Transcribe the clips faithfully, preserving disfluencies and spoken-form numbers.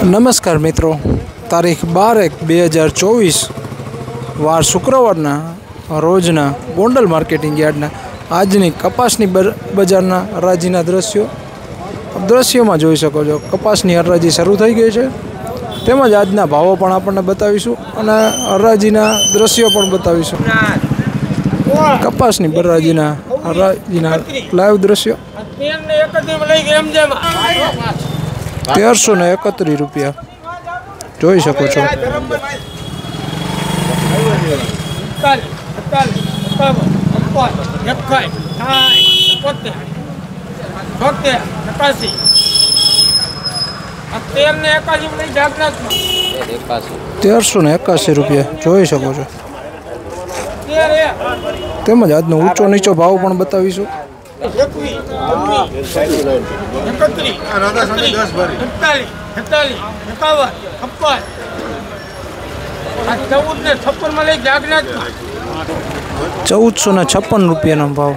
नमस्कार मित्रों, तारीख बार एक बे हज़ार चौवीस वार शुक्रवारना रोजना गोंडल मार्केटिंग यार्डना आजनी कपासनी बजारना हराजीना दृश्यों दृश्यों में जोई सको छो। कपासनी हराजी शरू थई गई है, तेमज आजना भावों पण आपणे बतावीशुं अने हराजीना दृश्यों पण बतावीशुं। कपासनी हराजीना हराजीना लाइव दृश्यों तेरसो ने एकत्रीस रुपया जोई सको छो। तेरसो ने एकासी रुपया जोई सको छो। तेमज आजनो ऊंचो नीचो भाव पण बतावीशुं। चौदह सौ ने छप्पन रुपया नो भाव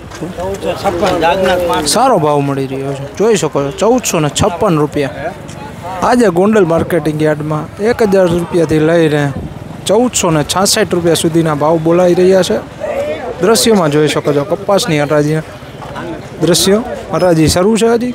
सारो भाव मळी रह्यो छे, जोई शको छो। चौदह सौ ने छप्पन रुपया आज गोंडल मार्केटिंग यार्ड में एक हज़ार रुपया थी लईने चौदह सौ ने छासठ रुपया सुधीना भाव बोलाई रह्या छे। दृश्यों में जोई शको छो कपासनी हराजी दृश्यों हराजी शरू है। हजी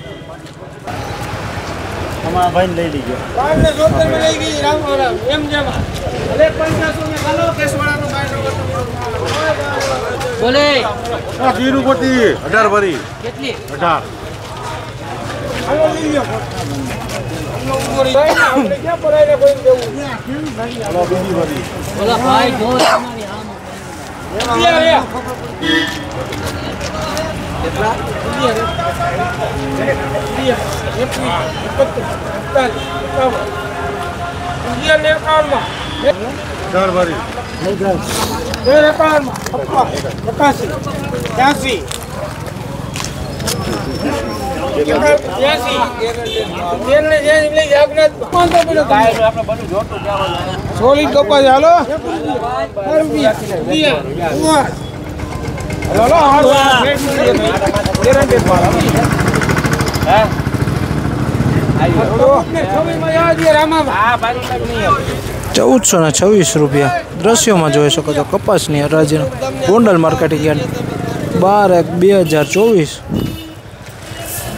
सोलिड कपास हालो चौदह सौ ने छवीस रुपया दृश्यों में जोई सको छो। कपासनी हराजी गोंडल मार्केटिंग यार्ड बार एक बे हज़ार चौवीस।